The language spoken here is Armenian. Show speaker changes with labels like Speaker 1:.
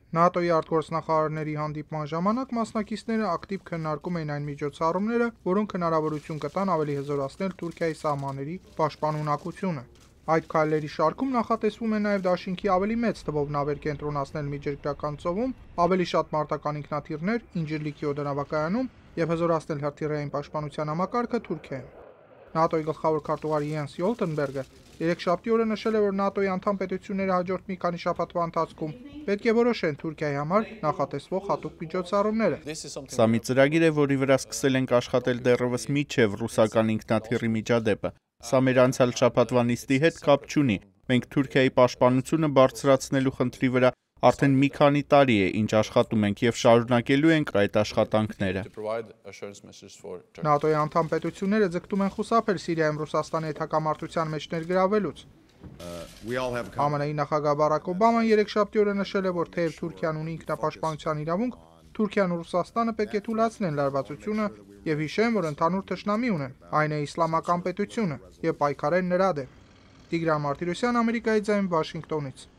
Speaker 1: ՆԱՏՕ-ի արտգործնախարարների հանդիպման ժամանակ մասնակիցները ակտիվ քննարկում էին այն միջոցառումները, որոնք հնարավորություն կտան ավելի հզորացնել Թուրքիայի սահմանների պաշտպանունակությունը։ Այդ քայլերի շարքում նախատեսվում է նաև դաշինքի ավելի մեծ թվով նավեր կենտրոնացնել Միջերկրական ծովում, ավելի շատ մարտական ինքնաթիռներ Ինջիրլիկի օդանավակայանում և հզորացնել հրթիռային պաշտպանության համակարգը Թուրքիայում։ ՆԱՏՕ-ի գլխավոր քարտուղար Յենս Յոլտենբերգը երեքշաբթի օրը նշել է, որ ՆԱՏՕ-ի անդամ պետությունները հաջորդ մի քանի շաբաթվա ընթացքում պետք է որոշեն Թուրքիայի համար նախատեսվող հատուկ միջոցառումները։
Speaker 2: Սա մի ծրագիր է, որի վրա սկսել ենք աշխատել դեռևս մինչև ռուսական ինքնաթիռի միջադեպը։ Սա մեր անցյալ շաբաթվա նիստի հետ կապ չունի։ Մենք Թուրքիայի պաշտպանությունը բարձրացնելու խնդրի վրա արդեն մի քանի տարի է, ինչ աշխատում ենք և շարունակելու ենք այդ աշխատանքները։
Speaker 1: ՆԱՏՕ-ի անդամ պետությունները ձգտում են խուսափել Սիրիայում Ռուսաստանի հետ հակամարտության մեջ ներգրավելուց։ ԱՄՆ-ի նախագահ Բարաք Օբաման երեքշաբթի օրը նշել է, որ թեև Թուրքիան ունի ինքնապաշտպանության իրավունք, Թուրքիան ու Ռուսաստանը պետք է թույլատնեն լարվածությունը և հիշեն, որ ընդհանուր թշնամի ունեն, այն է իսլամական պետությունը, և պայքարեն նրա դեմ։ Տիգրան Մարտիրոսյան, Ամերիկայի ձայն, Վաշինգտոնից։